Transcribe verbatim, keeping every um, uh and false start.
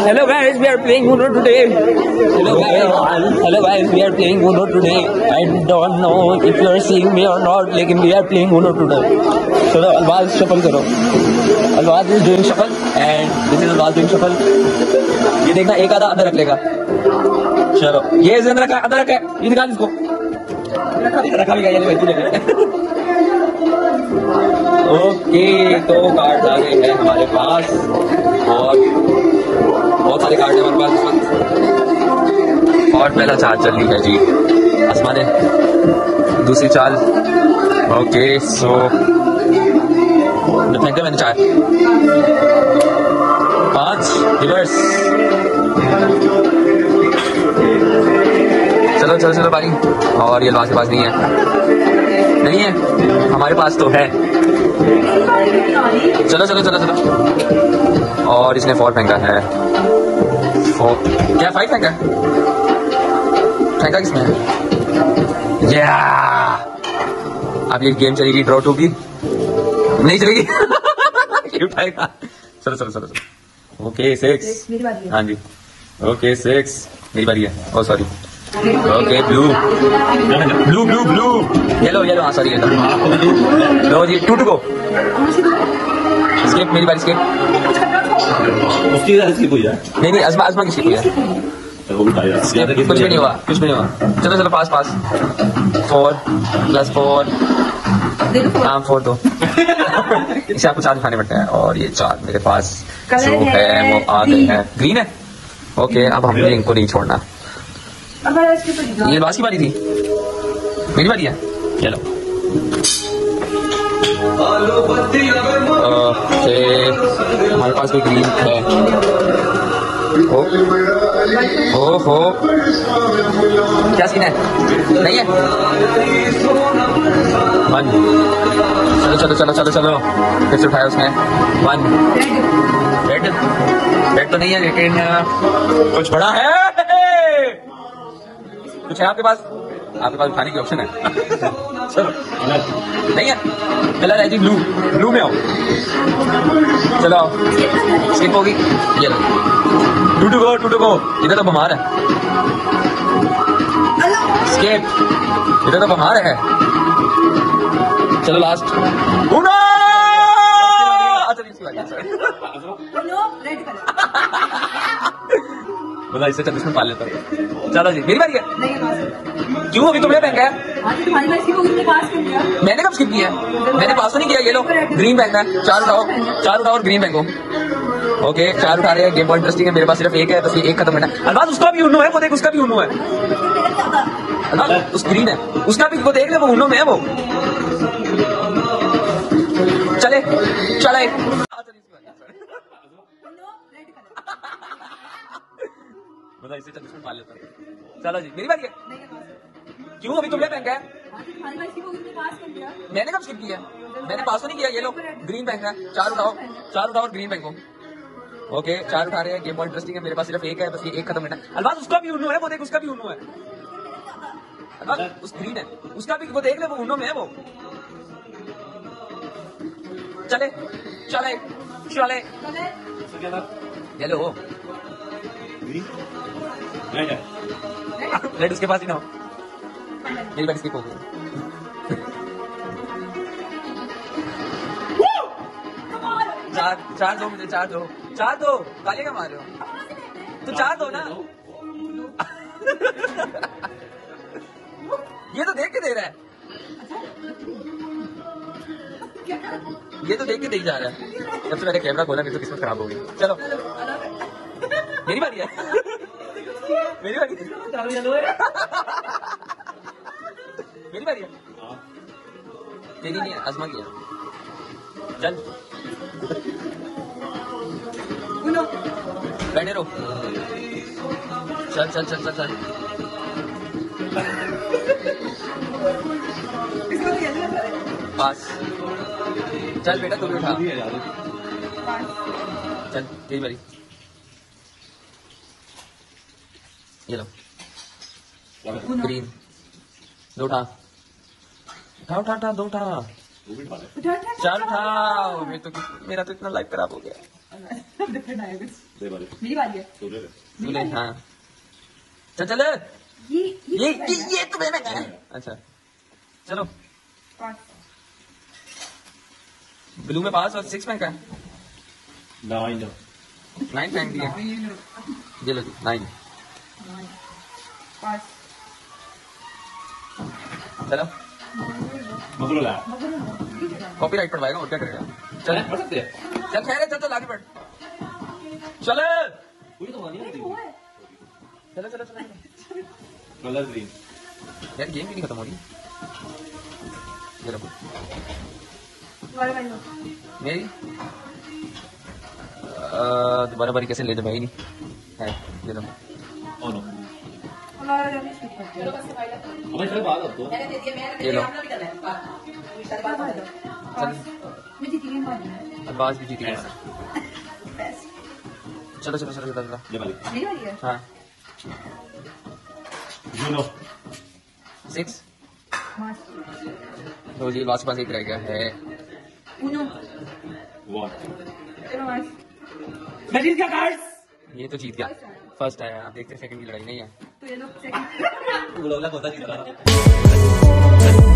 Hello guys, we are playing Uno today. Hello guys, hello guys, we are playing Uno today. I don't know if you are seeing me or not, लेकिन we are playing Uno today. चलो अल्बाज shuffle करो. अल्बाज is doing shuffle and this is अल्बाज doing shuffle. ये देखना एक आधा आधा रख लेगा. चलो ये इस अंदर रखा आधा रखा ये निकाल इसको. रखा भी गया ये वैसे लेकर. ओके तो कार्ड आ गए हैं हमारे पास और बहुत सारे कार्ड है हमारे पास इस वक्त. और पहला चाल चल रही है जी आसमान है. दूसरी चाल ओके सो फेंका मैंने चार पांच रिवर्स. चलो चलो चलो बारी. और ये अल्बाज के पास नहीं है नहीं है हमारे पास तो है. चलो चलो चलो चलो. और इसने फोर फेंका है. फोर क्या फाइव फेंका फेंका किसने है. या अब ये गेम चलेगी ड्रॉ टू की नहीं चलेगी. उठाएगा. चलो चलो चलो चलो. ओके सिक्स हाँ जी. ओके सिक्स मेरी बारी है. Oh sorry okay blue blue blue blue yellow yellow हाँ सॉरी येलो. लो जी टू टू गो. स्किप मेरी बारी स्किप. उसकी स्किप हुई है नहीं नहीं अजमा अजमा की स्किप हुई है. कुछ भी नहीं हुआ कुछ भी नहीं हुआ. चलो चलो pass pass. Four plus four हाँ फोर दो. इसे आपको चार दिखाने पड़ते हैं और ये चार मेरे पास जो है वो आ गए हैं. ग्रीन है ओके. अब हमने इनको नहीं छोड़ना. ये बास की बारी थी मेरी बारी है. चलो ओके हमारे पास कोई ग्रीन है. ओ ओ हो क्या सीन है नहीं है. वन चलो चलो चलो चलो चलो फिर से उठाया उसने. वन रेड रेड तो नहीं है लेकिन कुछ बड़ा है. कुछ है आपके पास आपके पास उठाने की ऑप्शन है. चलो नहीं है कलर है जी ब्लू. ब्लू में आओ. चलो स्किप होगी. ये two two go two two go. इधर तो बमार है. स्किप इधर तो बमार है. चलो लास्ट उनो. अच्छा इसकी बोला इससे चल इसमें पाल लेता हूँ. चलो जी मेरी बारी है. क्यों अभी तुमने फेंका है. मैंने कब स्किप किया है. मैंने पास तो नहीं किया. ये लो ग्रीन फेंकना है. चार उठाओ चार उठाओ और ग्रीन फेंको. ओके चार उठा रहे हैं. गेम बहुत इंटरेस्टिंग है. मेरे पास सिर्फ एक है बस ये एक खत्म करना है. अल्बाज उसका भी उन्नो है वो देख. उसका भी उन्नो है. उस ग्रीन है उसका भी वो देख ले. वो उन्नो में है वो. चले चले मतलब इसे चल इसमें पाल लेता हूँ. चलो जी मेरी बारी है. क्यों अभी तुमने फेंका है. मैंने कब स्किप किया है. मैंने पास तो नहीं किया. ये लो ग्रीन फेंकना है. चार उठाओ चार उठाओ और ग्रीन फेंको. ओके चार उठा रहे हैं. गेम बहुत इंटरेस्टिंग है. मेरे पास सिर्फ एक है बस ये एक खत्म करना है. अल्बाज उसका भी उन्नो है वो देख. उसका भी उन्नो है. उस ग्रीन है उसका भी वो देख ले. वो उन्नो में है वो. चले चले चले येलो रेड उसके पास ही ना हो. मेरी बारी स्किप हो गई. चार चार दो मुझे चार दो चार दो. गाली का मार रहे हो तो चार दो ना. ये तो देख के दे रहा है. ये तो देख के देख जा रहा है. सबसे पहले कैमरा खोला नहीं तो किस्मत खराब हो गई. चलो मेरी बारी है. मेरी बारी है. मेरी बारी है. तेरी नहीं है आजमा की है. चल बैठे रहो. चल चल चल चल चल. पास चल बेटा तू भी उठा. चल तेरी बारी. ये लो ग्रीन. दो उठा उठा उठा उठा दो उठा. चार उठाओ. मेरा तो मेरा तो इतना लाइफ खराब हो गया. डिफरेंट आया कुछ। दे वाले मेरी बारी है। तू ले तूने हाँ चल चल ये ये ये ये तो मैंने कहा अच्छा चलो पाँच। ब्लू में पास और सिक्स फेंका नाइन नाइन फेंक दिया ये लो नाइन पाँच। चलो मगरू ला कॉपीराइट पड़वाएगा और क्या करेगा चल पढ़ सकते हैं चल खैर है, चल चल आगे बढ़ चले पूरी तो मानी नहीं चलो चलो चलो कलर ग्रीन यार गेम भी नहीं खत्म हो रही चलो बारी बारी लो। मेरी अ, दोबारा बारी कैसे ले दो भाई नहीं है ले लो ओ नो हमारा जाने स्किप कर दिया। हमें चल बात अब तो ये लो पाँच। मैं जीती गई बारी। आवाज भी जीती गई बेस्ट। चलो चलो चलो चलो चलो ये वाली मेरी बारी है। हाँ जूनो सिक्स पाँच। तो जी लास्ट पास एक रह गया है उनो। वन चलो पाँच। मैं जीत गया गाइस ये तो जीत गया फर्स्ट आया आप देखते सेकंड की लड़ाई नहीं है तो ये लोग सेकंड। बुलावला होता नहीं था